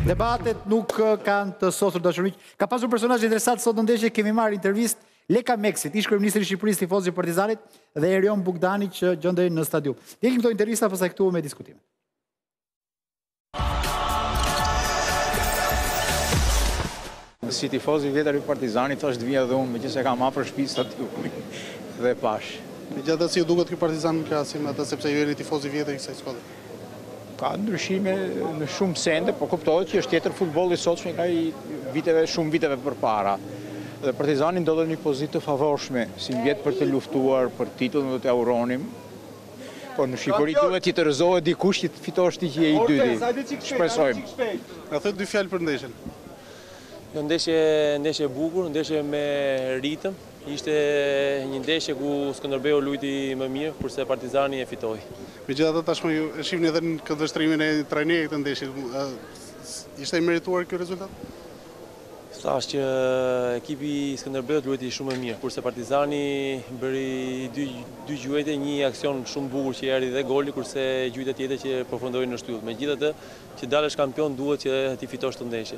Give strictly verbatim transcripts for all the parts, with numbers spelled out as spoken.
Debatet nuk kanë të sosur dashurik. Ka pasur personazhe interesant sot në ndeshje, kemi marrë intervistë Leka Meksit, ish kryeministri i Shqipërisë, tifoz i Partizanit, dhe Erion Bugdani që gjendej në stadium. Ndjekim këto intervista, pastaj këtu me diskutime. Si tifoz i vjetër i Partizanit, është vija dhe unë, me që se kam afër shtëpisë stadiumit dhe pash. Megjithatë, si ju duket ky Partizan në krahasim atë sepse ju jeni tifoz i vjetër i kësaj skuadre? Ka ndryshime në shumë sende, po kuptohet që është tjetër futbolli sotshëm nga i viteve, shumë viteve përpara. Dhe Partizani ndodhet në një pozitë të favorshme, si vjet për të luftuar për titullin dhe të auronim. Po në Shqipëri duhet që të rrezohet dikush që të fitosh ti që je i dyti. Shpresojmë. Na thot dy fjalë për ndeshjen. Një ndeshje, ndeshje bukur, ndeshje me ritëm. Ishte një ndeshje ku Skënderbeu luajti më mirë, kurse Partizani e fitoi. Megjithatë tashmë ju e shihni edhe në këndvështrimin e trajnerit të ndeshjes. Ishte i merituar ky rezultat? Thash që ekipi i Skënderbeut luajti shumë më mirë, kurse Partizani bëri dy, dy gjuajtje, një aksion shumë bukur që erdhi dhe goli, kurse gjuajtja tjetër që përfundoi në shtyllë. Megjithatë, që dalësh kampion duhet që ti fitosh të ndeshje.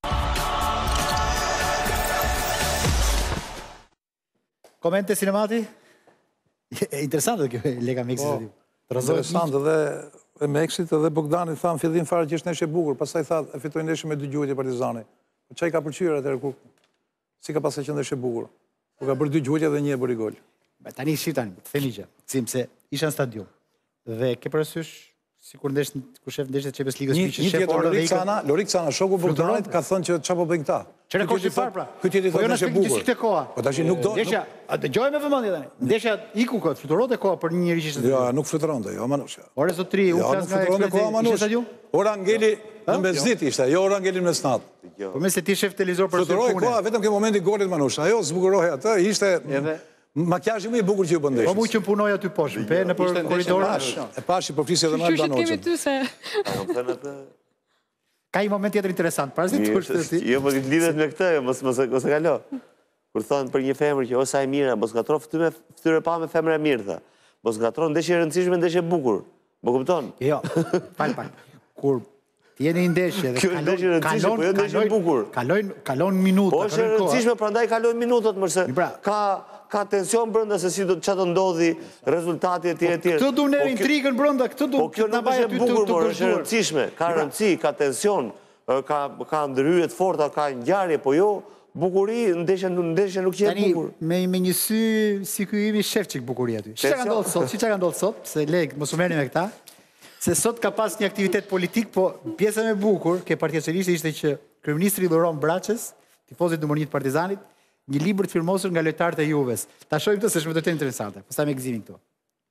Komente Sinemati? Interesante kjo Leka Meksit. Interesante dhe e Meksit dhe Bogdani thanë fillim fare që është ndeshje bukur, pastaj tha e fitoi ndeshje me dy gjuajtje Partizani. Çai ka pëlqyer atëherë ku si ka pasur që ndeshje bukur. Ku ka bërë dy gjuajtje dhe një e bëri gol. Tani shih tani, të themi gjë. Sim se isha në stadium. Dhe ke parasysh sikur ndesh kur shef ndeshjet e Champions League-s që shef orë dhe Cana, Lorik Cana, shoku Bogdanit ka thënë që çfarë po bëjnë këta. Çfarë koshi far pra? Ky tjetri thotë ndeshje bukur. Po tash nuk do. Ndeshja, a dëgjoj me vëmendje tani. Ndeshja iku kot, fluturonte koha për një njerëz që ishte. Jo, nuk fluturonte, jo Manush. Ore zotri, u flas nga eksperienca. Ora ngeli në mesdit ishte, jo ora ngeli në mesnat. Po me se ti shef televizor për punë. Fluturoi koha vetëm ke momenti golit Manush. Ajo zbukuroi atë, ishte makiazhi më i bukur që ju bën ndeshjes. Po mu që punoj aty poshtë, pe në korridorin. E pashi po flisë edhe më Albanoçi. Kemi ty se. Ka një moment tjetër interesant, parazitur ti. Jo, po lidhet me këtë, mos mos mos e kalo. Kur thon për një femër që ose ai mirë, mos gatro fytyrë fytyrë pa me femër e mirë tha. Mos gatro ndeshje e rëndësishme, ndeshje e bukur. Më kupton? Jo, fal pak. Kur ti jeni ndeshje dhe kalon kalon po jo ndeshje e bukur. Kalojnë kalon minuta, po është e rëndësishme, prandaj kalojnë minutat mëse. Ka ka tension brenda se si do çfarë do ndodhi, rezultati etj etj. Këtë do ne intrigën brenda, këtë do na bëjë aty të të është e rëndësishme, ka rëndësi, ka tension, ka ka ndryshje të forta, ka ngjarje, po jo bukuri, ndeshja ndeshja nuk qet bukur. Me me një sy si ky imi shef çik bukuri aty. Çka ka ndodhur sot? Si çka ka ndodhur sot? Se lek mos u merrni me këta. Se sot ka pas një aktivitet politik, po pjesa më e bukur ke Partia Socialiste ishte që kryeministri Lloron Braçës, tifozit numër një të Partizanit, një libër të firmosur nga lojtarët e Juves. Ta shohim këtë se është vërtet interesante. Pastaj me gëzimin këtu.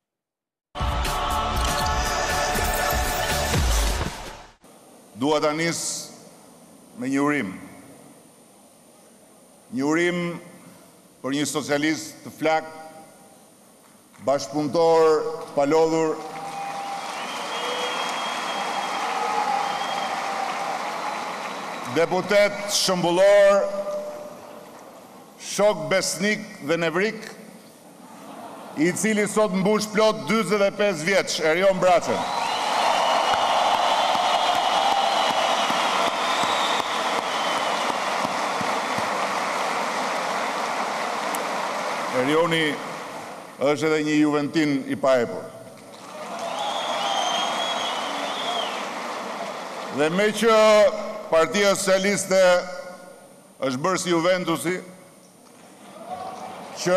Dua ta nis me një urim. Një urim për një socialist të flak, bashkëpunëtor, palodhur, deputet shëmbullor, shok besnik dhe nevrik, i cili sot mbush plot dyzet e pesë vjeç, Erion Braçën. Erioni është edhe një juventin i paepur. Dhe me që Partia Socialiste është bërë si Juventusi, që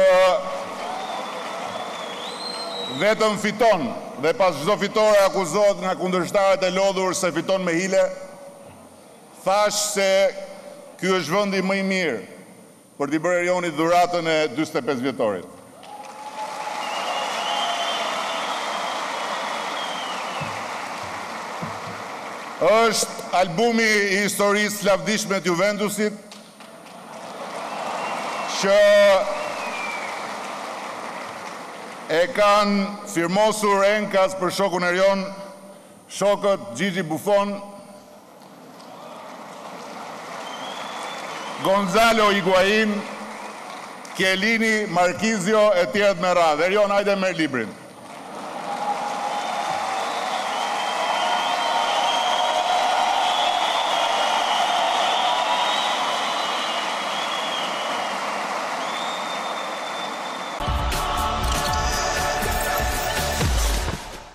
vetëm fiton dhe pas çdo fitore akuzohet nga kundërshtarët e lodhur se fiton me hile, thash se ky është vendi më i mirë për t'i bërë Erionit dhuratën e dyzet e pesë vjetorit. Është albumi i historisë lavdishme të Juventusit që e kanë firmosur enkas për shokun Erion, shokët Gigi Buffon, Gonzalo Higuain, Chiellini, Marquisio e tjerët me radhë. Erion, hajde merr librin.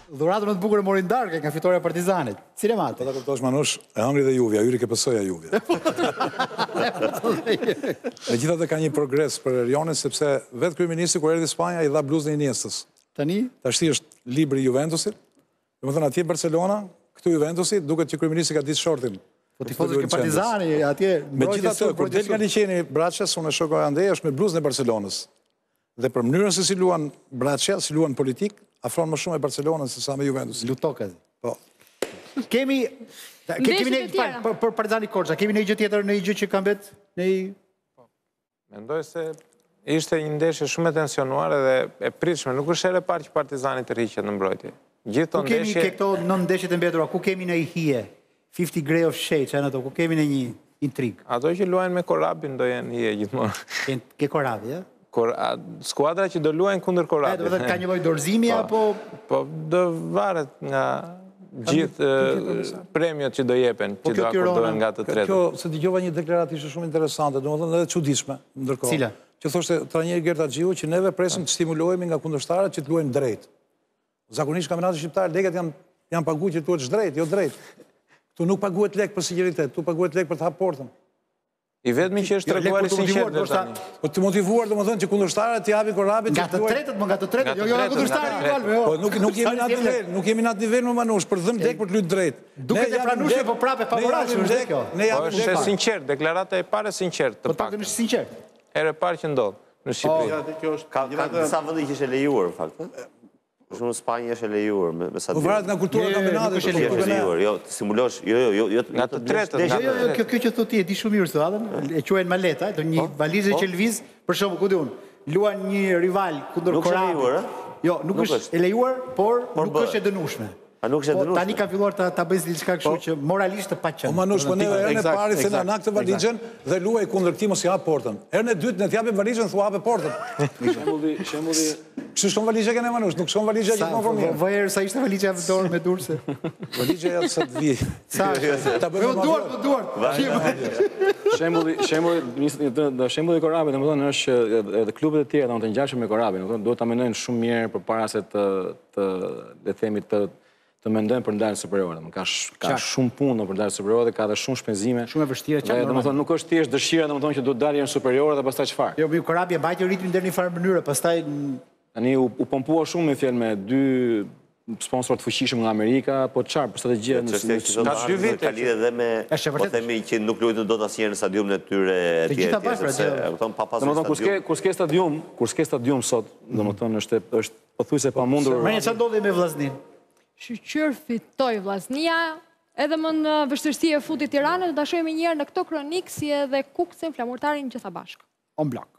Dhuratën më të bukur e morin darkë nga fitoria e Partizanit. Cile mate? Po ta kuptosh Manush, e hangri dhe Juve, Yri ke pësoja Juve. Megjithatë ka një progres për Erionin sepse vetë kryeministri kur erdhi në Spanjë i dha bluzën e Iniestës. Tani? Tashti është libri i Juventusit. Domethënë atje Barcelona, këtu Juventusi, duket që kryeministri ka ditë shortin. Po tifozët që Partizani atje megjithatë kur del nga liçeni Braças, unë shokoj Andej është me bluzën e Barcelonës. Dhe për mënyrën se si luan Braçja, si luan politik, afron më shumë e Barcelonës se sa me Juventus. Lutokazi. Po. Kemi kemi ne për, për Partizani Korça, kemi një gjë tjetër, në një gjë që ka mbet në Mendoj se ishte një ndeshje shumë e tensionuar edhe e pritshme, nuk është herë e parë që Partizani të rriqet në mbrojtje. Gjithë të ndeshje. Ku kemi këto nëntë ndeshjet e mbetura, ku kemi në i hije? fifty Gray of Shades, janë ato, ku kemi në një intrig. Ato që luajnë me Korabin do jenë hije gjithmonë. Ke Korabi, ja? Skuadra që do luajnë kundër Korabit. E, do ka një lloj dorëzimi apo po do varet nga gjithë premiot që do jepen, që do akordohen nga të tretët. Kjo se dëgjova një deklaratë ishte shumë interesante, domethënë edhe çuditshme ndërkohë. Cila? Që thoshte trajneri Gert Haxhiu që neve presim të stimulohemi nga kundërshtarët që të luajmë drejt. Zakonisht kampionati shqiptar lekët janë janë paguar që tuhet drejt, jo drejt. Tu nuk paguhet lek për sinqeritet, tu paguhet lek për të hapur portën. I vetmi që është treguar i sinqert deri tani. Po të motivuar domethënë që kundërshtarët t'i japin Korabit nga të tretët, më nga të tretët, jo jo nga kundërshtarët igual, jo. Po nuk nuk jemi në atë nivel, nuk jemi në atë nivel më Manush, për dhëm dek për të luajtur drejt. Duket e pranueshme po prapë favoraç është kjo. Ne japim dek. Është sinqert, deklarata e parë sinqert, të paktën është sinqert. Herë e parë që ndodh në Shqipëri. Kjo është ka disa vende që është lejuar në fakt. Për shumë Spanja është e lejuar me sa Po varet nga kultura e kampionatit, është e lejuar, jo, të simulosh, jo, jo, jo, nga të tretët. Jo, jo, kjo kjo që thotë ti e di shumë mirë sot, e quajnë maleta, do një valizë që lviz, për shembull, ku diun, luan një rival kundër Korabit. Jo, nuk është e lejuar, por nuk është e dënueshme. A nuk është e dënueshme. Tani ka filluar ta ta bëjë diçka kështu që moralisht të paqen. Po Manush, po ne herën e parë se na nak të valizën dhe luaj kundër këtij mos i hap portën. Herën e dytë ne t'japim valizën, thua hapë portën. Shembulli, shembulli Kështu shkon valizha që ne Manush, nuk shkon valizha gjithmonë për mirë. Vajër sa ishte valizha e dorë me durse. Valizha ja sa të vi. Sa ta bëjmë duar, duar. Shembulli, shembulli, shembulli i Korabit, domethënë është edhe klubet e tjera, domethënë ngjashëm me Korabin, domethënë duhet ta mendojnë shumë mirë përpara se të të le të themi të të mendojnë për ndarjen superiore. Ka ka shumë punë për ndarjen superiore, ka edhe shumë shpenzime. Shumë e vështirë që domethënë nuk është thjesht dëshira domethënë që duhet dalë në superiore dhe pastaj çfarë. Jo, mi Korabi e mbajti ritmin deri në një farë mënyrë, pastaj tani u, u pompua shumë me fjalë me dy sponsor të fuqishëm nga Amerika, po çfarë për strategji në ka dy vite ka lidhje edhe me po themi që nuk luajtën dot asnjëherë në stadiumin e tyre etj. E kupton pa pasur stadium. Domethënë kur s'ke kur s'ke stadium, kur s'ke stadium sot, domethënë është është pothuajse pamundur. Më çfarë ndodhi me Vllaznin? Shqyr fitoi Vllaznia, edhe më në vështirësi e futi Tiranën, do ta shohim një herë në këtë kronik si edhe Kuksin flamurtarin gjitha bashkë. On blok.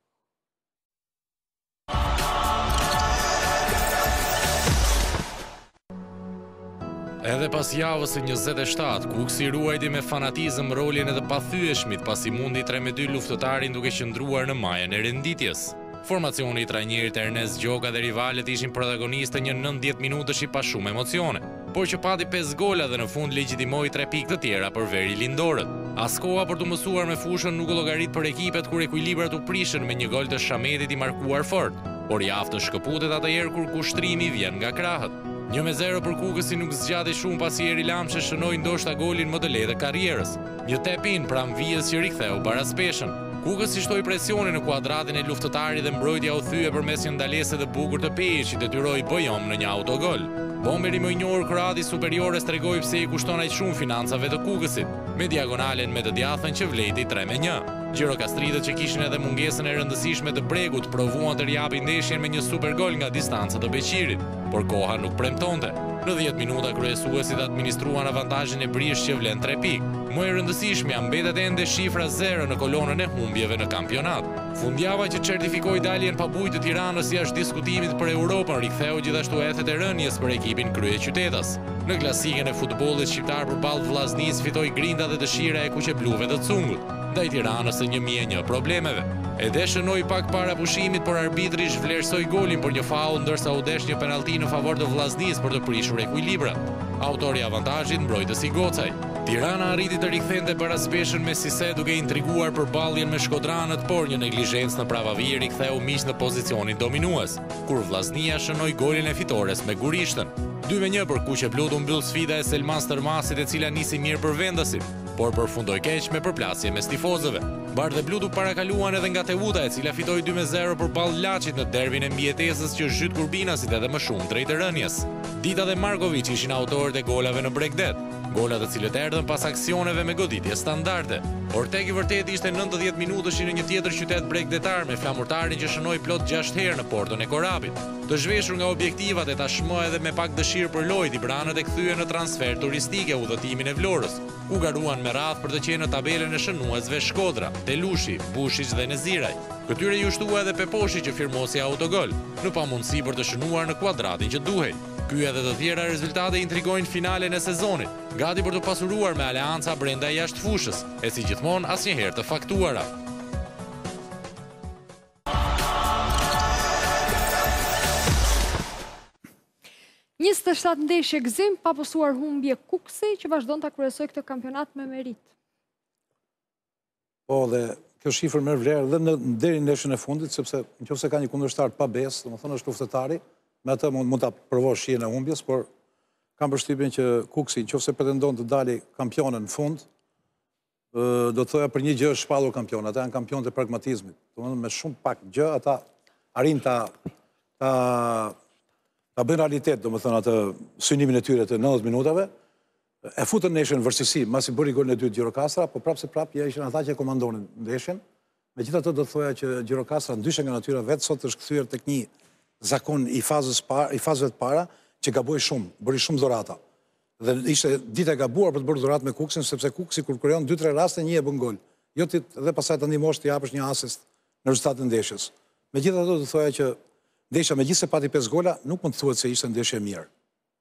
Edhe pas javës së njëzet e shtatë, Kuksi ruajti me fanatizëm rolin edhe pathyeshmit pasi mundi tre me dy luftëtarin duke qëndruar në majën e renditjes. Formacioni i trajnerit Ernest Gjoka dhe rivalet ishin protagonistë një nëntëdhjetë minutësh i pa shumë emocione, por që pati pesë gola dhe në fund legjitimoi tre pikë të tjera për veri lindorët. As koha për të mësuar me fushën nuk llogarit për ekipet kur ekuilibrat u prishën me një gol të Shametit i markuar fort, por jaftë të shkëputet atëherë kur kushtrimi vjen nga krahët. një me zero për Kukësi nuk zgjati shumë pasi Eri Lamshe shënoi ndoshta golin më të lehtë të karrierës. Një tep-in pranë vijës që riktheu baraspeshën. Kukësi shtoi presionin në kuadratin e luftëtarit dhe mbrojtja u thye përmes një ndalese të bukur të Pejić që detyroi Bojom në një autogol. Bomberi më i njohur kroati superiores tregoi pse i kushton aq shumë financave të Kukësit, me diagonalen me të djathën që vleti tre me një. Gjirokastridët që kishin edhe mungesën e rëndësishme të Bregut provuan të riapin ndeshjen me një supergol nga distanca të Beqirit, por koha nuk premtonte. Në dhjetë minuta kryesuesit administruan avantazhin e Brish që vlen tre pikë. Më e rëndësishmja mbetet ende shifra zero në kolonën e humbjeve në kampionat. Fundjava që certifikoi daljen pa bujë të Tiranës jashtë diskutimit për Europën riktheu gjithashtu ethet e rënjes për ekipin kryeqytetas. Në klasikën e futbollit shqiptar përballë Vllaznisë fitoi grinda dhe dëshira e kuqebluve të Cungut, ndaj Tiranës së një mijë e një problemeve. Edhe shënoi pak para pushimit, por arbitri zhvlerësoi golin për një faull ndërsa u desh një penallti në favor të Vllaznisë për të prishur ekuilibrat. Autori i avantazhit mbrojtësi Gocaj. Tirana arriti të rikthente baraspeshën me Sise duke intriguar për balljen me Shkodranët, por një neglizhencë në pravavi riktheu miq në pozicionin dominues, kur Vllaznia shënoi golin e fitores me Gurishtën. dy me një për kuqe bludu mbyll sfida e Selman Stërmasit e cila nisi mirë për vendasin, por përfundoi keq me përplasje mes tifozëve. Bardh dhe bludu parakaluan edhe nga Tevuta e cila fitoi dy me zero përballë Laçit në derbin e mbijetesës që zhyt Kurbinasit edhe më shumë drejt rënies. Dita dhe Markovic ishin autorët e golave në Bregdet, gola të cilët erdhën pas aksioneve me goditje standarde. Orteg i vërtet ishte nëntëdhjetë minutësh në një tjetër qytet bregdetar me flamurtarin që shënoi plot gjashtë herë në portën e Korabit. Të zhveshur nga objektivat e tashmë edhe me pak dëshirë për lojë, Branët e kthye në transfer turistike udhëtimin e Vlorës, ku garuan me radhë për të qenë në tabelën e shënuesve Shkodra, Telushi, Bushiç dhe Neziraj. Këtyre ju shtua edhe Peposhi që firmosi autogol, në pamundësi për të shënuar në kuadratin që duhej. Ky edhe të tjera rezultate intrigojnë finalen e sezonit, gati për të pasuruar me aleanca brenda jashtë fushës, e si gjithmonë asnjëherë të faktuara. njëzet e shtatë ndeshje gëzim, pa posuar humbje Kuksi, që vazhdon të kryesoj këtë kampionat me merit. Po, dhe kjo shifër merr vlerë dhe në deri në ndeshjen e fundit, sepse nëse ka një kundërshtar pa besë, domethënë është luftëtari, me atë mund, mund ta provosh shihen e humbjes, por kam përshtypjen që Kuksi, nëse pretendon të dali kampionën në fund, do të thoja për një gjë është shpallur kampion, ata janë kampionë të pragmatizmit. Domethënë me shumë pak gjë ata arrin ta ta ta bëjnë realitet, domethënë atë synimin e tyre të nëntëdhjetë minutave, e futën ndeshjen në vërtetësi, mbasi bëri golin e dytë Gjirokastra, por prapse prap ja ishin ata që komandonin ndeshjen. Megjithatë do të thoja që Gjirokastra ndryshe nga natyra vet sot është kthyer tek një zakon i fazës parë, i fazëve të para, që gaboi shumë, bëri shumë dhurata. Dhe ishte ditë e gabuar për të bërë dhuratë me Kuksin, sepse Kuksi kur krijon dy tre raste një e bën gol. Jo ti dhe pastaj të ndihmosh të japësh një asist në rezultatin e ndeshjes. Megjithatë do të thoja që ndeshja megjithëse pati pesë gola, nuk mund të thuhet se ishte ndeshje e mirë.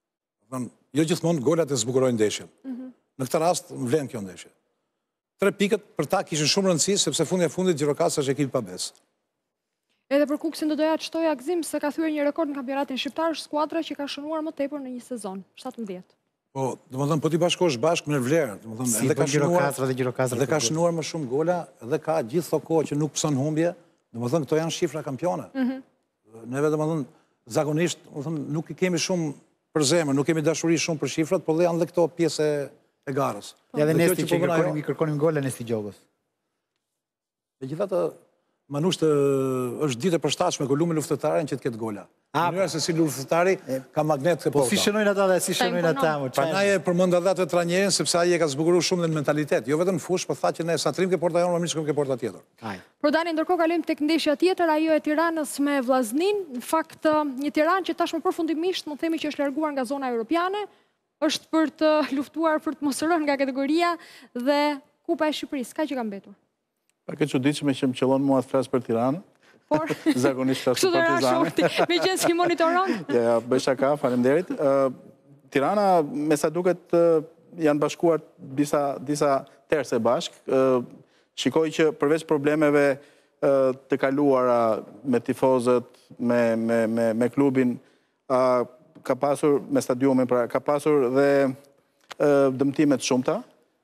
Jo gjithmonë golat e zbukurojnë ndeshjen. Në këtë rast vlen kjo ndeshje. Tre pikët për ta kishin shumë rëndësi, sepse fundi e fundit Gjirokastra është ekip pa besë. Edhe për Kuksin do doja të shtoja gëzim se ka thyer një rekord në kampionatin shqiptar, skuadra që ka shënuar më tepër në një sezon, shtatëmbëdhjetë. Po, domethënë po ti bashkosh bashkë me vlerë, domethënë edhe ka shënuar dhe Gjirokastra dhe ka shënuar më shumë gola dhe ka gjithë kohë që nuk pson humbje, domethënë këto janë shifra kampione. Neve domethënë zakonisht, domethënë nuk i kemi shumë për zemër, nuk kemi dashuri shumë për shifrat, por dhe janë dhe këto pjesë e garës. Ja dhe Nesti që kërkonim kërkonim gol e Nesti Gjogës. Megjithatë, Manusht është ditë e përshtatshme ku lumë luftëtarin që të ketë gola. Mënyra se si luftëtari ka magnet të Po si shënojnë ata dhe si shënojnë ata. Prandaj e përmend edhe atë trajnerin sepse ai e ka zbukuruar shumë në mentalitet. Jo vetëm në fushë, por tha që ne sa trim ke porta jonë, më mirë shkojmë ke porta tjetër. Por Dani, ndërkohë kalojmë tek ndeshja tjetër, ajo e Tiranës me Vllaznin. Në fakt, një Tiranë që tashmë përfundimisht mund të themi që është larguar nga zona europiane, është për të luftuar për të mos rënë nga kategoria dhe Kupa e Shqipërisë. Ka që ka mbetur. Pa ke çuditshme që më qellon mua të flas për Tiranën. Por zakonisht flas për Partizani. Me gjë si monitoron? Ja, ja, bëj shaka, faleminderit. Tirana me sa duket janë bashkuar disa disa terse bashk. Shikoj që përveç problemeve të kaluara me tifozët, me me me me klubin, ka pasur me stadiumin, pra ka pasur dhe dëmtime të shumta.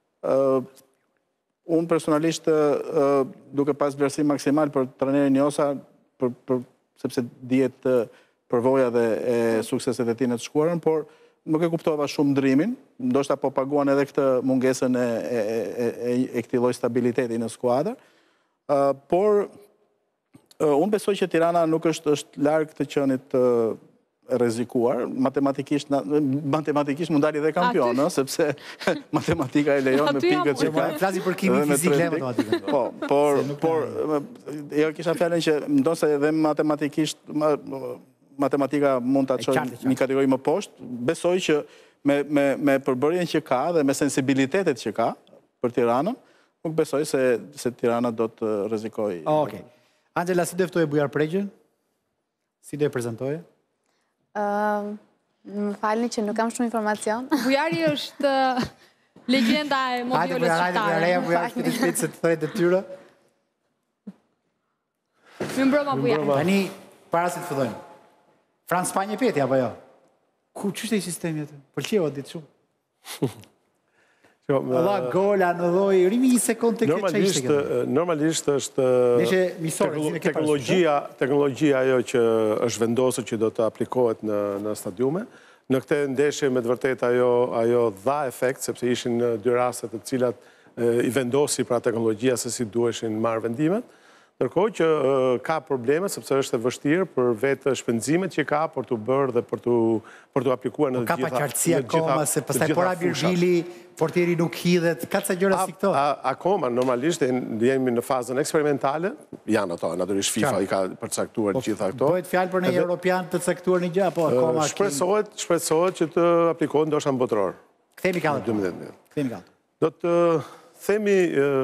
Unë personalisht duke pas vlerësim maksimal për trajnerin Njosa, sepse dihet përvoja dhe sukseset e tij në të shkuarën, por nuk e kuptova shumë ndrimin, ndoshta po paguan edhe këtë mungesën e këtij lloji stabiliteti në skuadër. Por unë besoj që Tirana nuk është është larg të qenit rrezikuar, matematikisht matematikisht mund dali dhe kampion, sepse matematika e lejon me pikët që ka. Flasi për kimi fizikë dhe matematikën. Po, por por jo kisha fjalën që ndoshta edhe matematikisht matematika mund ta çojë një kategori më poshtë. Besoj që me me me përbërjen që ka dhe me sensibilitetet që ka për Tiranën, nuk besoj se se Tirana do të rrezikojë. Okej. Angela, si do ftoje Bujar Pregjën? Si do e prezantoje? Më falni që nuk kam shumë informacion. Bujari është legjenda e mobiolës shqiptare. Hajde, Bujari, Bujari, shpiti shpiti se të thojë të tyre. Më mbroma Bujari. Tani, para se të fillojmë. Franë Spanje peti, apo jo? Ku, që shte i sistemi atë? Përqeva ditë shumë. Alla gola në dhoj, rimi një sekund të këtë që ishte këtë. Normalisht është teknologjia ajo që është vendosër që do të aplikohet në stadiume. Në këtë ndeshje me të vërtet ajo dha efekt, sepse ishin dy rastet të cilat i vendosi pra teknologjia se si duheshin marrë vendimet, ndërkohë që ka probleme, sepse është e vështirë për vetë shpenzimet që ka për të bërë dhe për të aplikuar në gjitha... Ka pa qartësia koma, se pëstaj pora Virgili, portieri nuk hidhet, ka të gjëra si këto? Akoma, normalisht, jemi në fazën eksperimentale, janë ato, naturisht FIFA i ka përcaktuar gjitha këto. Bëhet fjalë për një Europian të caktuar një gjë, apo akoma... Shpresohet që të aplikohet ndoshta në botëror. Kthehemi kallë. Kthehemi kallë. Do të themi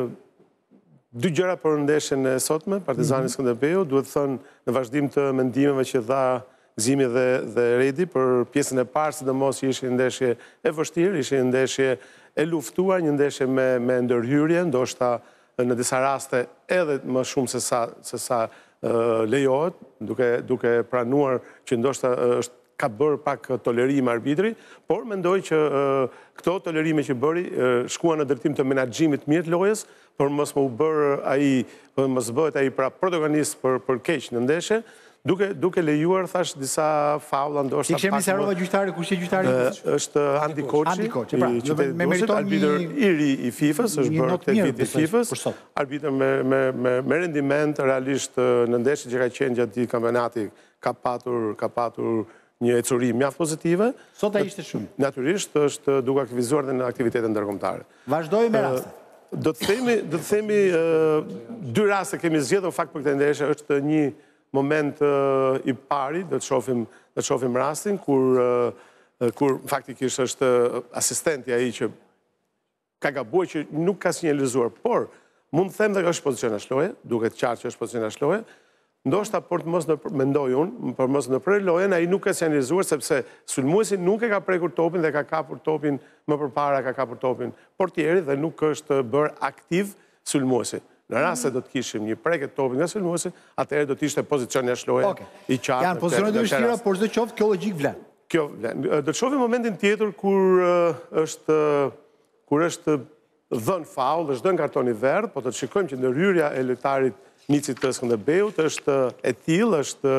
dy gjëra për ndeshjen e sotme, Partizani Skënderbeu, duhet thënë në vazhdim të mendimeve që dha Gzimi dhe Redi për pjesën e parë, sidomos që ishte ndeshje e vështirë, ishte ndeshje e luftuar, një ndeshje me ndërhyrje, ndoshta në disa raste edhe më shumë se sa lejohet, duke pranuar që ndoshta është ka bërë pak tolerim arbitri, por mendoj që këto tolerime që bëri shkuan në drejtim të menaxhimit mirë të lojës, por mos më u bërë ai, mos bëhet ai pra protagonist për keq në ndeshje, duke lejuar thash disa faulla ndoshta. Si kemi Sarova gjyqtari, kush është gjyqtari? Është Andi Koçi, i qytetit Durrësit, arbitër i ri i FIFA-s, është bërë tek viti i FIFA-s, arbitër me rendiment realisht në ndeshjet që ka qenë gjatë gjithë kampionatit, ka patur ka patur një ecurim mjaft pozitive. Sot ai ishte shumë. Natyrisht është duke aktivizuar dhe në aktivitete ndërkombëtare. Vazhdojmë me rastet. Do të themi, do të themi dy raste kemi zgjedhur fakt për këtë ndeshje, është një moment i pari, do të shohim do të shohim rastin kur kur faktikisht është asistenti ai që ka gabuar që nuk ka sinjalizuar, por mund të them se është pozicion ashloje, duket qartë që është pozicion ashloje. Ndoshta për të mos në mendoj unë, për mos në prej lojen, a i nuk ka sinjalizuar, sepse sulmuesi nuk e ka prekur topin dhe ka kapur topin më përpara ka kapur topin portieri dhe nuk është bërë aktiv sulmuesi. Në rast se do të kishim një preket topin nga sulmuesi, atëherë do të ishte pozicioni ashloje i qartë. Janë pozicionet e vështira, por çdo qoftë kjo logjik vlen. Kjo vlen. Do të shohim momentin tjetër kur është kur është dhënë faull, është dhënë kartoni verdh, po do të shikojmë që ndërhyrja e lojtarit Nicit të Skënderbeut është e tillë, është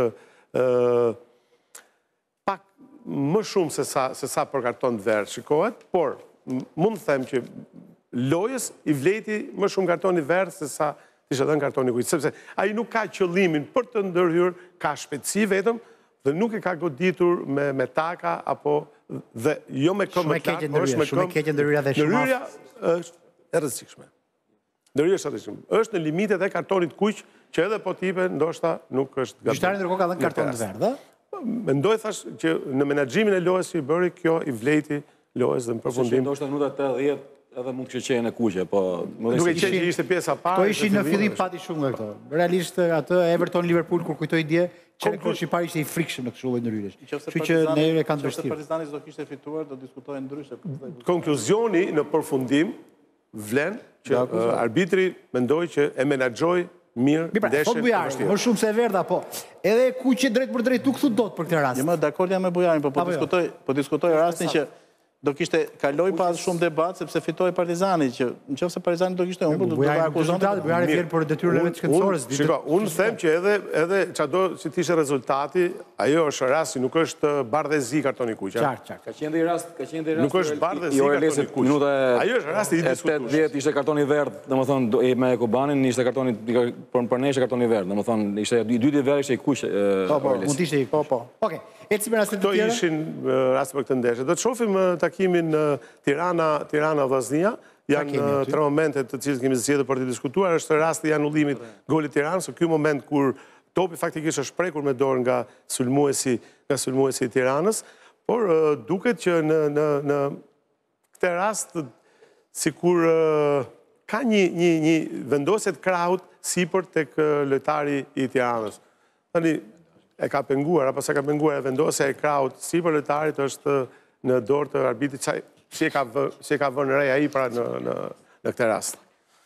pak më shumë se sa për karton verdh shikohet, por mund të them që lojës i vleti më shumë kartoni verdh se sa ishte dhënë kartoni kujt, sepse ai nuk ka qëllimin për të ndërhyrë, ka shpejtësi vetëm dhe nuk e ka goditur me taka apo dhe jo me këmbë të lartë, por është me këmbë. Shumë e keqe ndërhyrja dhe shumë. Ndërhyrja është e rrezikshme. Ndërhyrja është e rrezikshme. Është në limitet e kartonit kuq, që edhe po tipe ndoshta nuk është gabim. Gjyqtari ndërkohë ka dhënë karton të verdh, ë? Mendoj thash që në menaxhimin e lojës që i bëri, kjo i vleti lojës dhe në përfundim. Ndoshta minuta tetëdhjetë edhe mund të qenë e kuqe, po nuk e qenë që ishte pjesa parë. To ishin në fillim pati shumë nga këto. Realisht atë Everton Liverpool kur kujtoi dje, çelëkoshi i parë ishte i frikshëm në këtë lloj ndërhyrjesh. Kështu që ne e kanë vështirë. Nëse Partizani do kishte fituar, do diskutohej ndryshe. Konkluzioni në përfundim vlen që arbitri mendoi që e menaxhoi mirë ndeshjen. Po Bujari, më shumë se e verdha, po. Edhe kuqe drejt për drejt nuk thu dot për këtë rast. Jo, më dakord jam me Bujarin, po po diskutoj, po diskutoj rastin që do kishte kaloj pas shumë debat sepse fitoi Partizani, që nëse Partizani do kishte humbur do të akuzonte. Bujari vjen për detyrën e vetë shkencëtores. Shiko, unë them që edhe edhe çado si të ishte rezultati, ajo është rasti, nuk është bardhëzi kartoni kuq. Qartë, qartë. Ka qenë dhe rast, ka qenë dhe rast. Nuk është bardhëzi kartoni kuq. Minuta e ajo është rasti i diskutueshëm. tetëdhjetë ishte kartoni verdh, domethënë me Kubanin ishte kartoni për për ne ishte kartoni verdh, domethënë ishte i dyti verdh ishte i kuq. Po, po, mund të ishte i po, po. Okej. Ecim me rastet e tjera. Këto ishin raste për këtë ndeshje. Do të shohim takimin Tirana Tirana Vllaznia. Janë tre momente të cilët kemi zgjedhur për të diskutuar. Është rasti i anullimit golit Tiranës, ky moment kur topi faktikisht është prekur me dorë nga sulmuesi nga sulmuesi i Tiranës, por duket që në në në këtë rast sikur ka një një një vendosje të krahut sipër tek lojtari i Tiranës. Tani e ka penguar, apo se ka penguar e vendosja e krahut sipër lojtarit është në dorë të arbitrit, si e ka si e ka vënë re ai pra në në në këtë rast.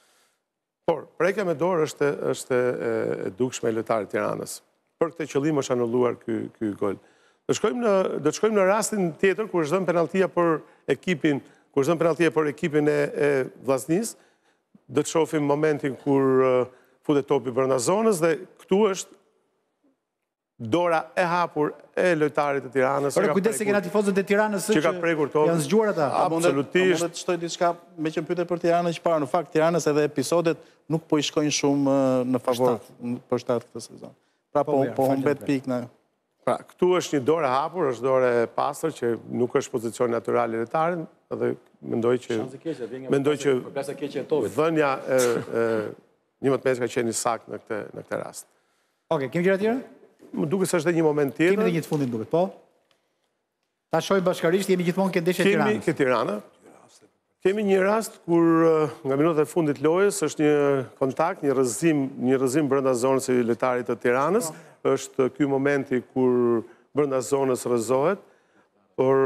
Por prekja me dorë është është e dukshme e lojtarit të Tiranës. Për këtë qëllim është anulluar ky ky gol. Do shkojmë në do të shkojmë në rastin tjetër kur është dhënë penalltia për ekipin, kur është dhënë penalltia për ekipin e, e Vllaznisë. Do të shohim momentin kur futet topi brenda zonës dhe këtu është dora e hapur e lojtarit të Tiranës. Por kujdes se kena tifozët e Tiranës që ka prekur tokën. Janë zgjuar ata. Absolutisht. A mundet të shtoj diçka me që pyete për Tiranën që para në fakt Tiranës edhe episodet nuk po i shkojnë shumë në favor për shtat këtë sezon. Pra po po humbet pikë në. Pra, këtu është një dorë e hapur, është dorë e pastër që nuk është pozicion natyral i lojtarit, edhe mendoj që mendoj që dhënia e një mëtë ka qenë i sakt në këtë në këtë rast. Okej, kemi gjëra tjera? Më duket se është edhe një moment tjetër. Kemi edhe një të fundit duket, po. Ta shohim bashkarisht, jemi gjithmonë ke ndeshje Tiranës. Kemi ke Tirana. Kemi një rast kur nga minutat e fundit lojës është një kontakt, një rrëzim, një rrëzim brenda zonës së lojtarit të Tiranës. Është ky momenti kur brenda zonës rrëzohet, por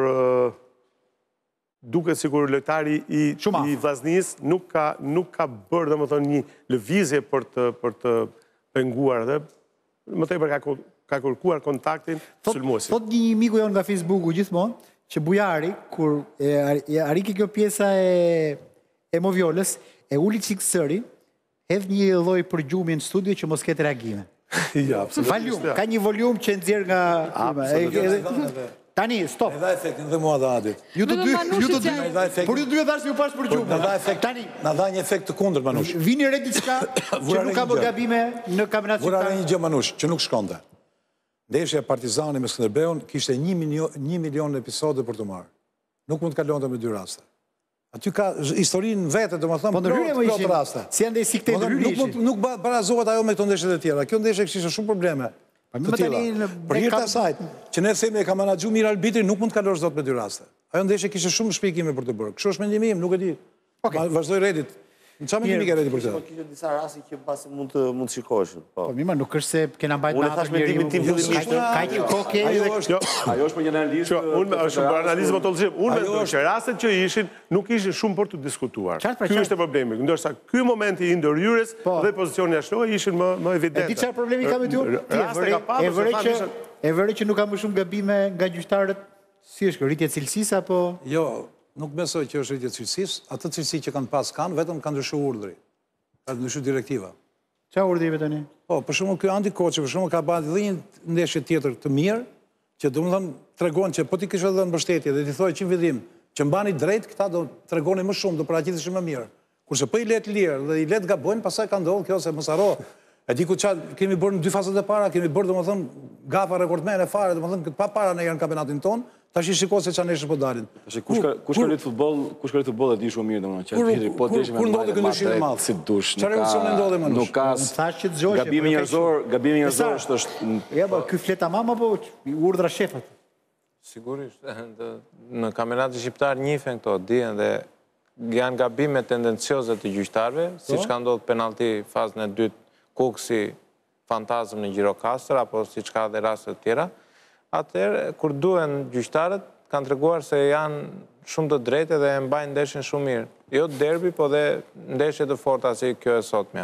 duket sikur lojtari i i Vllaznis nuk ka nuk ka bërë domethënë një lëvizje për të për të penguar dhe më tepër ka ka kërkuar kontaktin sulmuesit. Thot një miku jon nga Facebooku gjithmonë që Bujari kur e ariki kjo pjesa e e Moviolës, e uli çik sëri, hedh një lloj përgjumje në studio që mos ketë reagime. Ja, Valium, ka një volum që nxjerr nga Tani, stop. E dha efektin dhe mua dhe Adit. Ju të dy, ju të dy, por ju dy e dhash ju pash për gjumë. Na dha efekt, tani, na dha një efekt të kundërt Manush. Vini re diçka që nuk ka bërë gabime në kampionat shqiptar. Vura një gjë Manush, që nuk shkonte. Ndeshja e Partizani me Skënderbeun kishte një milion, një milion episode për të marrë. Nuk mund të kalonte me dy raste. Aty ka historinë vetë, domethënë, po ndryrë më ishin raste. Si ande si këtë ndryrë Nuk nuk barazohet ajo me këto ndeshjet e tjera. Kjo ndeshje kishte shumë probleme. Të tilla. Për hir të asaj, që ne themi e ka menaxhu mirë arbitrin, nuk mund të kalosh dot me dy raste. Ajo ndeshje kishte shumë shpjegime për të bërë. Kështu është mendimi im, nuk e di. Vazhdoj Redit. Në çfarë mendimi ke Redi për këtë? Po kishte disa raste që pasi mund të mund të shikoheshin. Po. Po mima, nuk është se kena mbajtur Unë thash mendimin tim fillimisht. Ka një kokë. Ajo është ajo është për një analizë. Unë është për analizë patologjike. Unë mendoj që rastet që ishin nuk ishin shumë për të diskutuar. Ky është problemi. Ndoshta ky momenti i ndërhyrjes dhe pozicioni jashtë ishin më më evident. E di çfarë problemi ka me ty? E vëre që e vëre që nuk ka më shumë gabime nga gjyqtarët. Si është rritje e cilësisë apo? Jo, nuk besoj që është rritje e cilësisë. Atë cilësi që kanë pas kanë, vetëm kanë ndryshuar urdhri. Ka ndryshuar direktiva. Çfarë urdhri tani? Po, për shembull ky Andi Koçi, për shembull ka bërë edhe një ndeshje tjetër të mirë, që domethënë tregon që po ti kishe dhënë mbështetje dhe ti thoje që në fillim që mbani drejt, këta do tregonin më shumë, do paraqiteshin më mirë. Kurse po i let lirë dhe i let gabojnë, pastaj ka ndodhur kjo se mos harro. E di ku çfarë kemi bërë në dy fazat e para, kemi bërë domethënë gafa rekordmene fare, domethënë këtë pa para në kampionatin ton. Tash i shikoj se çfarë neshë po dalin. Tash kush ka kush ka rit futboll, kush ka rit futboll e di shumë mirë domethënë që tjetri po deshim me. Kur ndodhi ky ndryshim i madh? Si dush. Çfarë emocione ndodhi më? Nuk ka. Thash që dëgjoj. Gabimi njerëzor, gabimi njerëzor është është. Ja, po ky fleta mama po urdhra shefat. Sigurisht, në kampionatin shqiptar njihen këto, dihen dhe janë gabime tendencioze të gjyqtarëve, siç ka ndodhur penallti fazën e dytë Kuksi fantazm në Gjirokastër apo siç ka dhe raste të tjera. Atëherë, kur duhen gjyqtarët, kanë treguar se janë shumë të drejtë dhe e mbajnë ndeshjen shumë mirë. Jo derbi, po dhe ndeshje të forta si kjo e sotmja.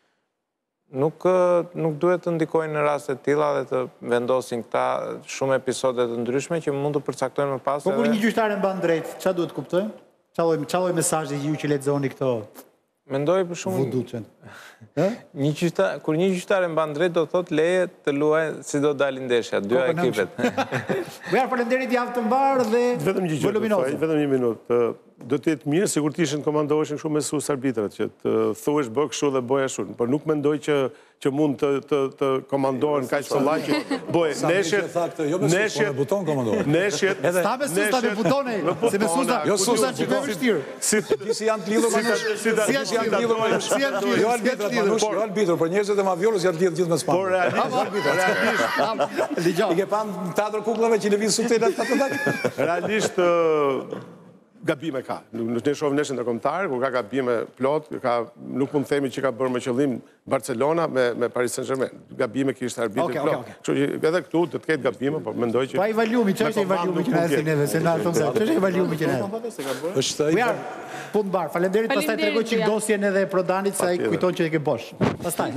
Nuk, nuk duhet të ndikojnë në raste të tilla dhe të vendosin këta shumë episode të ndryshme që mund të përcaktojnë më pas. Po kur një gjyqtar e mban drejt, çfarë duhet kuptojmë? Çfarë çfarë mesazhi ju që lexoni këto? Mendoj për shumë Vuduçen. Një gjyqtar, kur një gjyqtar e mban drejt do thotë leje të luaj si do dalin ndeshja, dy ekipet. Bujar, faleminderit, javë të mbarë dhe vetëm një gjë, vetëm një minutë. Do të jetë mirë sikur të ishin komandoheshin shumë me sus arbitrat që të thuhesh bë kështu dhe bëj ashtu, por nuk mendoj që që mund të të të komandohen kaq kollaj që bëj neshjet, neshjet buton komandohen. Neshjet, sta me sus, sta me butone, se me sus, jo sus që ka vështirë. Si si janë të lidhur me si janë të lidhur me si janë të lidhur. Jo arbitrat, Manush, jo arbitrat, por njerëzit e Maviolës janë të lidhur gjithë me Spanjën. Por realisht, realisht, dëgjoj. I ke panë teatr kukullave që lëviz sutelat atë realisht gabime ka. Nuk ne shohim neshën ndërkombëtar, kur ka gabime plot, ka nuk mund të themi që ka bërë me qëllim Barcelona me me Paris Saint-Germain. Gabime kishte arbitri plot. Kështu që edhe këtu do të ketë gabime, por mendoj që pa i Valiumi, ç'është i Valiumi që na thënë neve, se na thonë se ç'është i Valiumi që na. Është ai. Punë mbar. Faleminderit, pastaj tregoj çik dosjen edhe Prodanit se ai kujton që e ke bosh. Pastaj.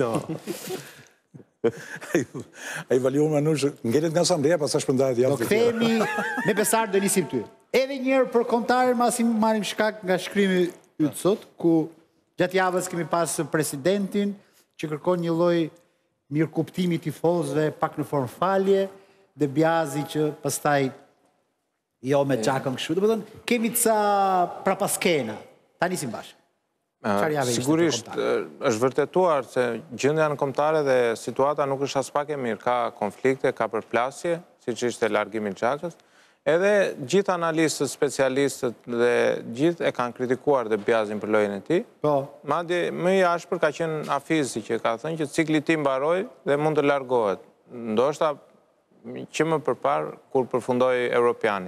Ai Valiumi Manush ngelet nga Asambleja, pastaj shpërndahet javë. Do kthehemi me Besar do nisim ty. Edhe njerë për kombëtarën masi marrim shkak nga shkrimi yt sot, ku gjatë javës kemi pas presidentin që kërkon një lloj mirë kuptimi tifozëve, pak në formë falje, dhe Bjazi që pastaj jo me gjakën kështu. Dhe më kemi të sa prapaskena. Ta nisim bashkë. Sigurisht, është vërtetuar se gjendja në kombëtare dhe situata nuk është as pak e mirë. Ka konflikte, ka përplasje, si që ishte largimi gjakës. Edhe gjithë analistët, specialistët dhe gjithë e kanë kritikuar dhe Bjazin për lojën e ti. Madje më i ashpër ka qenë Afizi që ka thënë që cikli ti mbaroj dhe mund të largohet. Ndoshta që më përpar kur përfundoi Europiani.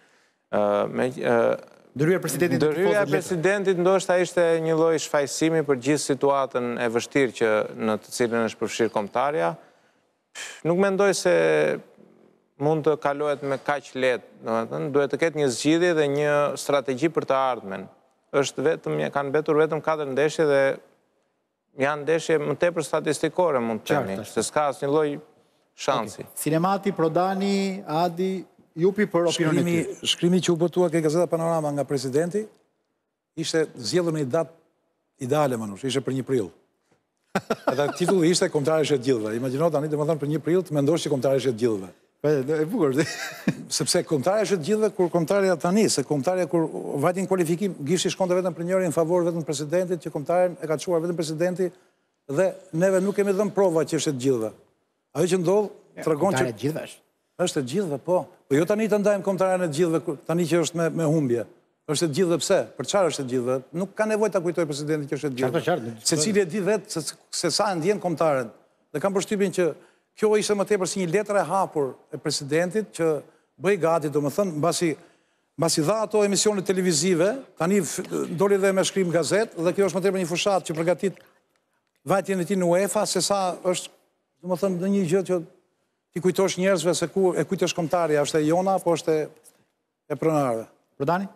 Dërhyja presidentit Dërhyja presidentit ndoshta ishte një lloj shfaqësimi për gjithë situatën e vështirë që në të cilën është përfshirë kombëtarja. Nuk mendoj se mund të kalohet me kaq lehtë, domethënë duhet të ketë një zgjidhje dhe një strategji për të ardhmen. Është vetëm kanë mbetur vetëm katër ndeshje dhe janë ndeshje më tepër statistikore mund të themi, se s'ka asnjë lloj shansi. Sinemati, Prodani, Adi, jupi për opinionin e ty. Shkrimi që u botua ke Gazeta Panorama nga presidenti, ishte zgjedhur në një datë ideale, manush, ishte për një prill. Edhe titulli ishte Kombëtarësh e të gjithëve. Imagjino tani domethënë për një prill të mendosh që Kombëtarësh e të gjithëve. E bukur. Sepse Kombëtarësh e të gjithëve kur kombëtarja tani, se kombëtarja kur vajtin kualifikim, gishti shkonte vetëm për njërin në favor vetëm presidentit, që kombëtaren e ka çuar vetëm presidenti dhe neve nuk kemi dhënë prova që është e të gjithëve. Ajo që ndodh tregon që e gjithëve është. Është e gjithëve, po. Po jo tani të ndajmë kombëtaren e të gjithëve, tani që është me me humbje. Është e të gjithëve pse? Për çfarë është e të gjithëve? Nuk ka nevojë ta kujtoj presidentit që është e të gjithëve. Secili e di vetë se sa e ndjen kombëtaren. Dhe kam përshtypjen që kjo ishte më tepër si një letër e hapur e presidentit që bëj gati, domethënë, mbasi mbasi dha ato emisione televizive, tani doli dhe me shkrim gazet dhe kjo është më tepër një fushat që përgatit vajtjen e tij në UEFA, se sa është, domethënë, në një gjë që ti kujtosh njerëzve se ku e kujt është kombëtarja, është e jona apo është e pronarëve. Prodani?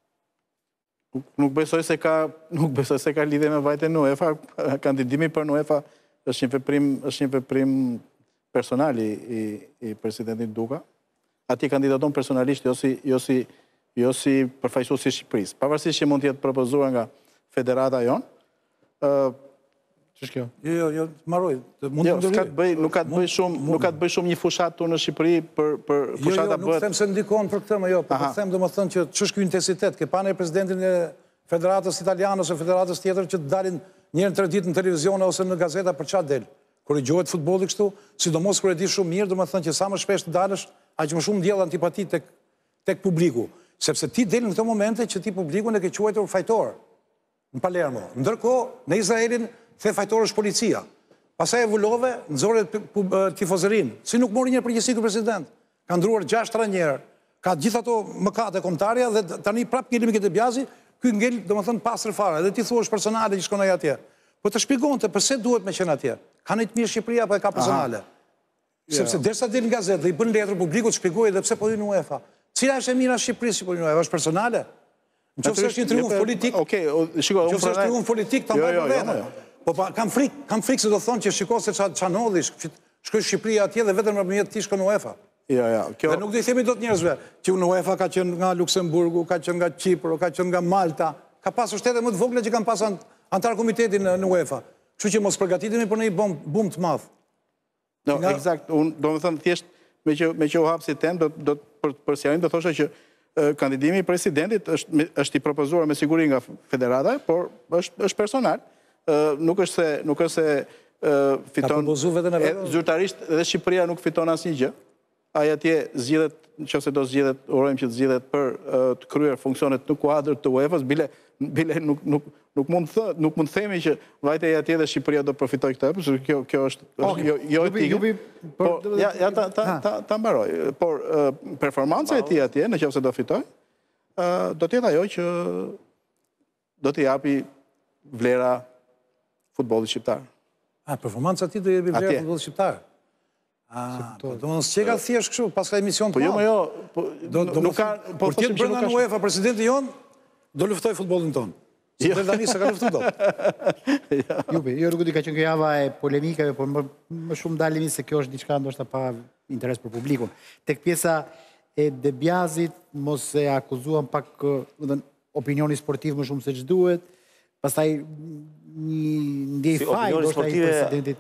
Nuk besoj se ka nuk besoj se ka lidhje me vajtjen në UEFA, kandidimi për në UEFA është një veprim është një veprim personal i i presidentit Duka. Ati kandidaton personalisht jo si jo si jo si përfaqësues i Shqipërisë. Pavarësisht që mund të jetë propozuar nga federata jon, ë Ç'është kjo? Jo, jo, jo, mbaroj. Mund të ka të bëj, nuk ka të bëj shumë, nuk ka të bëj shumë një fushat tonë në Shqipëri për për fushata bëhet. Jo, jo, nuk them se ndikon për këtë, më jo, por them domethënë që ç'është ky intensitet, ke panë presidentin e Federatës Italiane ose federatës tjetër që të dalin një herë në tre ditë në televizion ose në gazeta për çfarë del. Korrigjohet futbolli kështu, sidomos kur e di shumë mirë, domethënë që sa më shpesh të dalësh, aq më shumë ndjell antipati tek tek publiku, sepse ti del në këto momente që ti publikun e ke quajtur fajtor në Palermo. Ndërkohë në Izraelin the fajtor është policia. Pastaj evolove, nxorë tifozërin. Si nuk mori një përgjegjësi ky president. Ka ndruar gjashtë trajnerë, ka gjithë ato mëkate kombëtarja dhe tani prapë kemi këtë Bjazi, ky ngel domethënë pastër fare, dhe ti thuash personale që shkon ai atje. Po të shpjegonte pse duhet me qenë atje. Ka një të mirë Shqipëria apo e ka personale? Sepse derisa del në gazetë dhe i bën letër publikut shpjegoi edhe pse po hyn në UEFA. Cila është e mira Shqipërisë që po hyn në UEFA? Është personale? Nëse është një triumf politik. Okej, shikoj, unë është triumf politik ta mbaj vetë. Po pa, kam frikë, kam frikë se do thonë që shiko se qa nodhi, shkoj Shqipëria atje dhe vetëm përmjet ti shko në UEFA. Ja, ja. Dhe nuk do i themi do të njerëzve, që në UEFA ka qenë nga Luksemburgu, ka qenë nga Qipro, ka qenë nga Malta, ka pasur shtete më të vogla që kanë pasur antar komitetin në UEFA. Kështu që mos përgatitemi për një bum të madh. No, eksakt, unë do më thënë thjesht, me që, me që u hapë si tem, do, do, për, për sjarin do thosha që kandidimi i presidentit është, është i propozuar me siguri nga federata, por është, është personal. Nuk është se nuk është se fiton zyrtarisht edhe Shqipëria nuk fiton asnjë gjë. Ai atje zgjidhet, nëse do zgjidhet, urojmë që të zgjidhet për të kryer funksionet në kuadër të UEFA-s, bile bile nuk nuk nuk mund të nuk mund të themi që vajte atje dhe Shqipëria do përfitojë këtë, por kjo kjo është jo jo etike. Po ja ja ta ta ta mbaroj. Por performanca e tij atje, nëse do fitoj, do të jetë ajo që do t'i japi vlera futbollit shqiptar. A, performanca ti do jepi vlerë futbollit shqiptar? A, do më nësë që ka thjesht kështu, pas ka emision të malë? Po jo, më jo, nuk ka... Por tjetë brënda në UEFA, presidenti jonë, do luftoj futbollin tonë. Si të dani se ka luftu do. Jupi, jo rrugu di ka qenë kjo java e polemikave, por më shumë dalimi se kjo është diçka ndoshta pa interes për publikun. Tek pjesa e Debjazit, mos e akuzuan pak opinioni sportiv më shumë se ç'duhet. Pastaj një ndjej faj do të ai presidentit.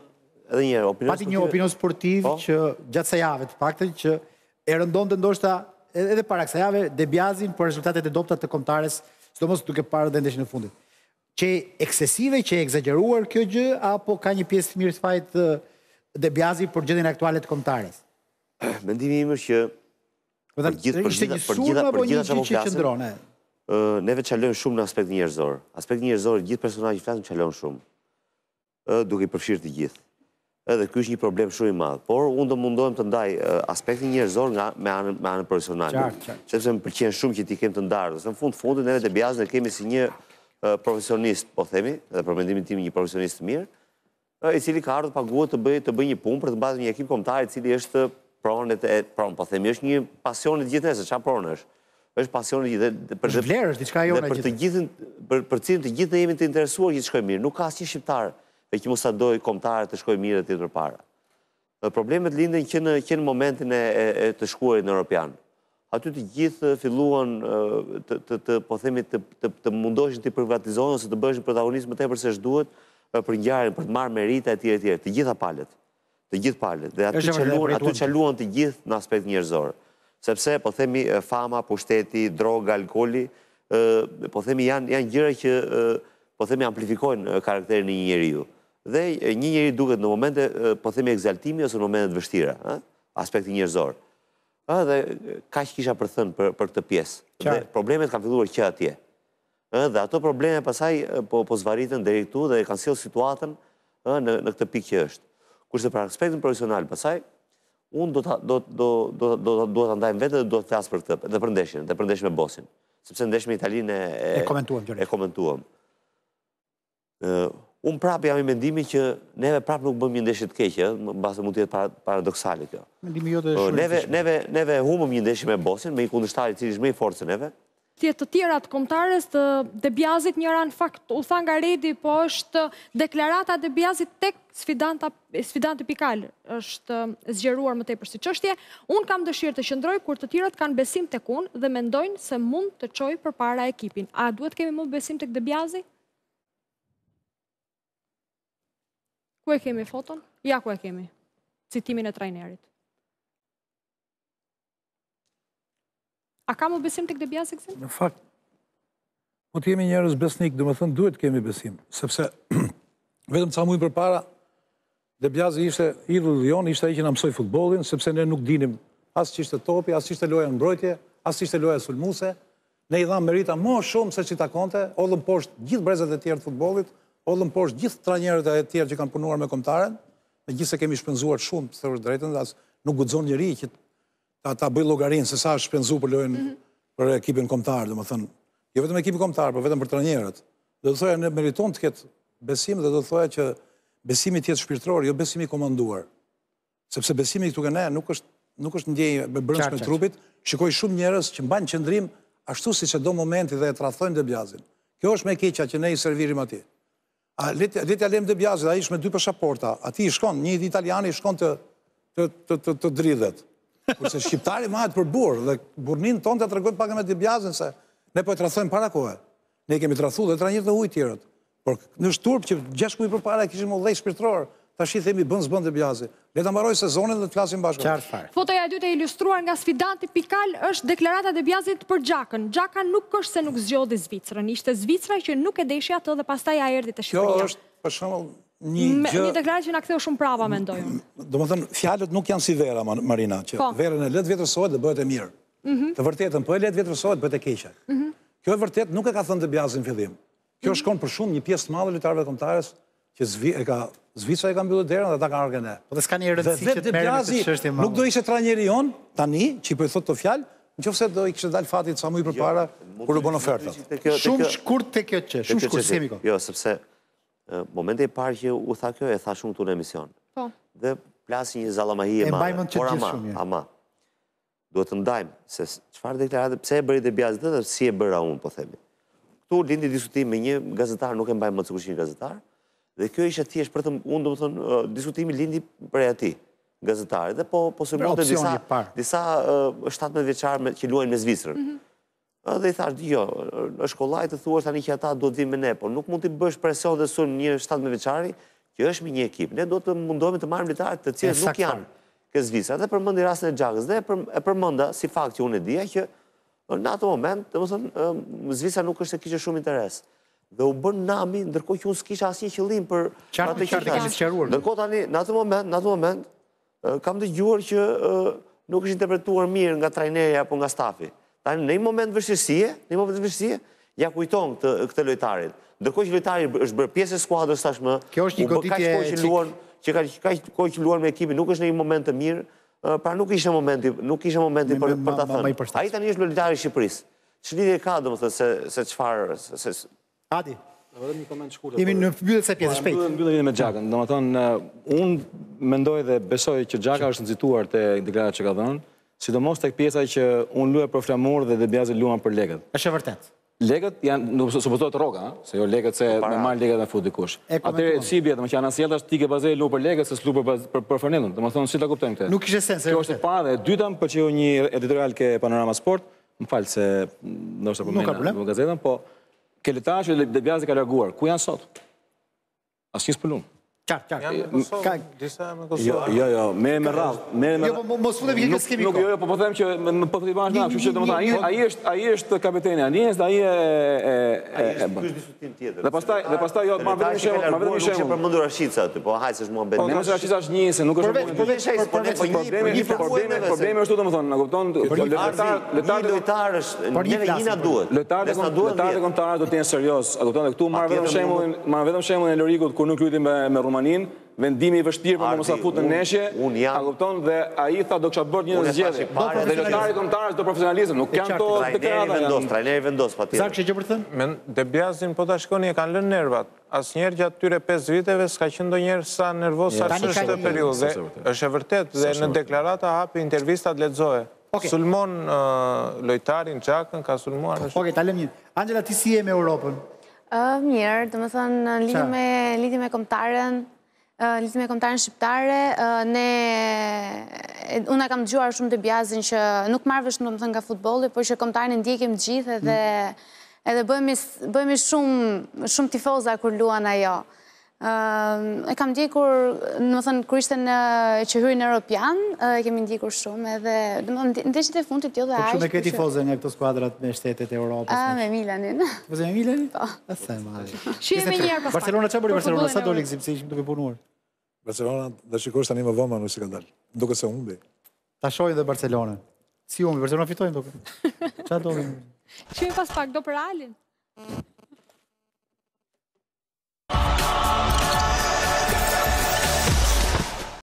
edhe njerë, opinion sportiv... Pati një opinion sportiv që gjatë sa jave të paktën që e rëndon të ndoshta edhe para kësaj jave Debiazin për rezultatet e dobta të kombëtares, sidomos duke parë dhe ndeshjen e fundit. Që eksesive, që e egzageruar kjo gjë, apo ka një pjesë të mirë të fajt Debiazi për gjendjen aktuale të kombëtares? Mendimi im është që për gjithë për gjithë për gjithë për gjithë çfarë flasim, neve çalojmë shumë në aspektin njerëzor. Aspekti njerëzor, gjithë personazhet që flasin çalojnë shumë. Duke i përfshirë të gjithë. Edhe ky është një problem shumë i madh, por unë do mundohem të ndaj aspektin njerëzor nga me anën me anën profesionale. Sepse më pëlqen shumë që ti kem të ndarë, se në fund fundit neve Debiazin e kemi si një profesionist, po themi, edhe për mendimin tim një profesionist të mirë, i cili ka ardhur paguhet të bëjë të bëjë një punë për të mbajtur një ekip kombëtar i cili është pronë e pronë, po themi, është një pasion i gjithë nesër, çfarë pronë është? Është pasion i gjithë për të vlerë, është diçka jone për të gjithën, për për cilën të gjithë jemi të interesuar që të shkojë mirë. Nuk ka asnjë shqiptar e që mos sa doj kombëtarë të shkojë mirë aty përpara. Problemet linden që në që në momentin e, e të shkuarit në Europian. Aty të gjithë filluan të, të, të po themi të, të, të mundoheshin të privatizohen ose të bëheshin protagonistë më tepër se ç'duhet për ngjarjen, për të marrë merita etj etj, të gjitha palët. Të gjithë palët. Dhe aty çaluan, aty çaluan të gjithë në aspekt njerëzor. Sepse po themi fama, pushteti, droga, alkooli, po themi janë janë gjëra që po themi amplifikojnë karakterin e një njeriu. Dhe një njeri duket në momente po themi egzaltimi ose në momente të vështira, ëh, aspekti njerëzor. Dhe kaq kisha për thënë për, për këtë pjesë. Dhe problemet kanë filluar që atje. Dhe ato probleme pasaj po, po zvaritën deri këtu dhe kanë sjellë situatën në, në këtë pikë që është. Kurse për aspektin profesional pasaj, unë do ta do do do do do ta ndajmë vetë dhe do të flas për këtë, dhe për ndeshjen, dhe për ndeshjen me Bosin. Sepse ndeshja me Italinë e e komentuam. E komentuam. Ë, unë prapë jam i mendimit që neve prapë nuk bëjmë një ndeshje të keqe, mbase mund të jetë paradoksale kjo. Mendimi jote është shumë. Neve neve neve humbëm një ndeshje me Bosin, me një kundërshtar i cili është më i fortë se neve. Tjetë të tjera të kombëtares të Debiazit njëra në fakt u tha nga Redi, po është deklarata e Debiazit tek sfidanta sfidanti pikal është zgjeruar më tepër si çështje. Unë kam dëshirë të qëndroj kur të tjerat kanë besim tek unë dhe mendojnë se mund të çojë përpara ekipin. A duhet kemi më besim tek Debiazi? Ku e kemi foton? Ja ku e kemi. Citimin e trajnerit. A ka më besim të këtë Debiazi kësim? Në fakt, po të jemi njerëz besnik, dhe më thënë duhet kemi besim, sepse vetëm ca mujë për para, Debiazi ishte idhull jon, ishte ai që na mësoi futbollin, sepse ne nuk dinim as që ishte topi, as që ishte loja në mbrojtje, as që ishte loja sulmuese. Ne i dham merita më shumë se që takonte, ollëm poshtë gjithë brezat e tjerë të futbollit, ollëm poshtë gjithë trajnerët e tjerë që kanë punuar me kombëtaren, megjithëse kemi shpenzuar shumë, të thërë drejtën, as nuk guxon njëri që ta, ta bëj llogarinë se sa është shpenzuar për lojën për ekipin kombëtar, domethënë, jo vetëm ekipin kombëtar, por vetëm për trajnerët. Do të thoya ne meriton të ketë besim dhe do të thoya që besimi tjetë shpirtëror, jo besimi komanduar. Sepse besimi këtu ke ne nuk është nuk është ndjenjë me brendshme trupit. Shikoj shumë njerëz që mbajnë qëndrim ashtu siç e do momenti dhe e tradhtojnë Debiazin. Kjo është më e keqja që ne i servirim atij. A le le t'ja lëm Debiazin, ai është me dy pasaporta. Ati i shkon, një italian i shkon të të të të, të dridhet. Kurse shqiptari mahet për burr dhe burrnin tonë ta tregojnë pak me Debiazin se ne po e tradhtojmë para kohë. Ne kemi tradhuar dhe trajnerët e huaj tjerët. Por në shturp që gjashtë muaj përpara kishim udhëhej shpirtëror, tash i themi bën s'bën Debiazi. Le ta mbaroj sezonin dhe të flasim bashkë. Qartë fare. Fotoja e dytë e ilustruar nga sfidanti pikal është deklarata e Debiazit për Xhakën. Xhaka nuk është se nuk zgjodhi Zvicrën, ishte Zvicra që nuk e deshi atë dhe pastaj ja erdhi te Shqipëria. Kjo është për shembull një gjë. Një deklaratë që na ktheu shumë prapa mendoj unë. Domethënë fjalët nuk janë si vera, Marina, që verën e let vjetërsohet dhe bëhet e mirë. Të vërtetën, po e let vjetërsohet bëhet e keqe. Kjo e vërtet nuk e ka thënë Debiazi në fillim. Kjo shkon për shumë një pjesë të madhe lojtarëve kombëtarës që e ka Zvicra e ka mbyllur derën dhe ata kanë ardhur ne. Po dhe s'ka një rëndësi që të merrem me këtë çështje më. Nuk do ishte trajneri jon tani, që po i thotë të fjalë, nëse do i kishte dalë fati sa më përpara kur u bën ofertat. Shumë shkurt te kjo çështje, shumë shkurt semi kohë. Jo, sepse momenti i parë që u tha kjo e tha shumë këtu në emision. Po. Dhe plasi një zallamahi e madhe. Por ama, ama. Duhet të ndajmë se çfarë deklarate, pse e bëri Debiazi dhe si e bëra unë, po themi. Këtu lindi diskutimi me një gazetar, nuk e mbaj më të sigurisht një gazetar, dhe kjo ishte thjesht për të unë do të thonë diskutimi lindi prej atij gazetarit dhe po po sulmonte disa disa shtatëmbëdhjetë vjeçar që luajnë me Zvicrën. Dhe i thash, jo, është kollaj të thuash tani që ata duhet vinë me ne, por nuk mund të bësh presion dhe sulm një shtatëmbëdhjetë vjeçari që është me një ekip, ne do të mundohemi të marrim lojtarë të cilët nuk janë kësvisa. Dhe përmendi rastin e Xhakës, dhe e përmenda si fakt që unë e dija që në atë moment, domethënë, Zvisa nuk është se kishte shumë interes. Dhe u bën nami, ndërkohë që unë s'kisha asnjë qëllim për atë që kishte sqaruar. Ndërkohë tani, në atë moment, në atë moment, kam dëgjuar që nuk është interpretuar mirë nga trajneri apo nga stafi. Tani në një moment vështirësie, në një moment vështirësie, ja kujton këtë lojtarit. Ndërkohë që lojtari është bërë pjesë e skuadrës tashmë, kjo është një goditje që ka kohë që luan me ekipin, nuk është në një moment të mirë, pra nuk ishte momenti, nuk ishte momenti për ta thënë. Ai tani është lojtari i Shqipërisë. Ç'lidhje ka domethënë se çfarë se Adi. Vetëm një koment shkurtër. Jemi në mbyllje se pjesë shpejt. Mbyllje me Xhakën. Domethënë unë mendoj dhe besoj që Xhaka është nxituar te deklaratat që ka dhënë, sidomos tek pjesa që unë luaj për Flamur dhe Debiazi luan për Legët. Është e vërtetë. Legët janë, nuk supozohet rroga, se jo Legët se normal Legët e fut dikush. Atëherë si bie, domethënë që ana sjelltash ti ke bazë lu për Legët se s'lu për për Fernandon. Domethënë si ta kuptojmë këtë? Nuk kishte sens. Kjo është e para dhe e dyta, për që një editorial ke Panorama Sport, më fal se ndoshta po më në gazetën, po ke lojtarë që Debiazi ka larguar. Ku janë sot? Asnjë s'po lum. Qartë, qartë. Disa me Kosovë. Jo, jo, merre me radhë, merre me. Jo, mos futemi ke skemi. Nuk, jo, po po them që po të bash na, kështu që domethënë ai është ai është kapiteni i Anijes, ai e e Ky është diskutim tjetër. Dhe pastaj dhe pastaj jo, ma vetëm një shembull, ma vetëm një shembull. Nuk e përmendur Rashica aty, po hajt se është muhabet. Po mos Rashica është një se nuk është problemi. Problemi problemi problemi është domethënë, na kupton, lojtar lojtar është neve një na duhet. Lojtarët lojtarët kombëtarë do të jenë serioz. A kupton, këtu marr vetëm shembullin, marr vetëm shembullin e Lorikut kur nuk luajti me Rumaninë. Vendimi i vështirë për mos sa futën në neshje, a kupton, dhe ai tha do kisha bërë një zgjedhje. Dhe lojtarët kombëtarë do profesionalizëm, nuk kanë to deklarata. Vendos, trajneri vendos patjetër. Zak, ç'e për të thënë? Men Debiazin po ta shkoni e kanë lënë nervat. Asnjëherë gjatë këtyre pesë viteve s'ka qenë ndonjëherë sa nervoz sa në këtë periudhë. Është e vërtetë dhe në deklarata hapi intervistat lexoje. Sulmon lojtarin Xhakën, ka sulmuar. Okej, ta lëm një. Angela, ti si je me Europën? Mirë, domethënë lidhje me lidhje me kombëtaren, lidhje me kombëtaren shqiptare, ne unë kam dëgjuar shumë Debiazin që nuk marr vesh domethënë nga futbolli, por që kombëtarin e ndjekim të gjithë edhe edhe bëhemi bëhemi shumë shumë tifoza kur luan ajo. E kam ndjekur, domethënë kur ishte në qeverin evropian, e kemi ndjekur shumë edhe domethënë ndeshjet e fundit jo dhe aq. Po shumë ke tifoze nga këto skuadrat me shtetet e Europës. Ah, me Milanin. Po me Milanin? Po. Sa e madhe. Shihemi një herë pas. Barcelona çfarë bëri Barcelona? Sa doli gzim se ishim duke punuar. Barcelona do shikosh tani më vonë nuk si ka dalë. Duket se humbi. Ta shohin dhe Barcelona. Si humbi, Barcelona fitojnë duket. Çfarë do? Shihemi pas pak do për Realin.